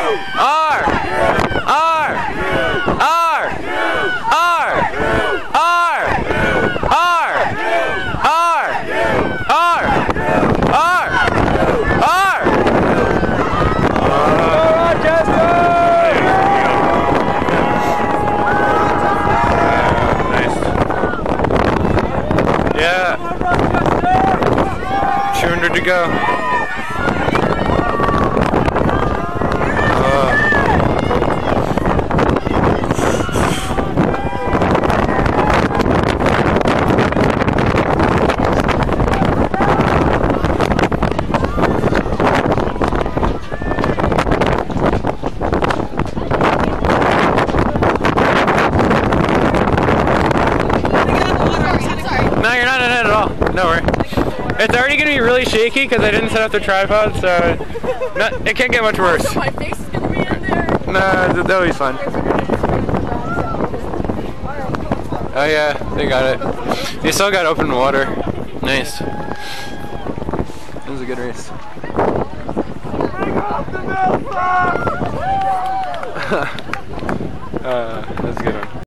Yeah. 200 to go. No, you're not in it at all. No worry. It's already going to be really shaky because I didn't set up the tripod, so it can't get much worse. So my face is going to be in there. No, that'll be fun. Oh yeah, they got it. They still got open water. Nice. That was a good race. That's a good one.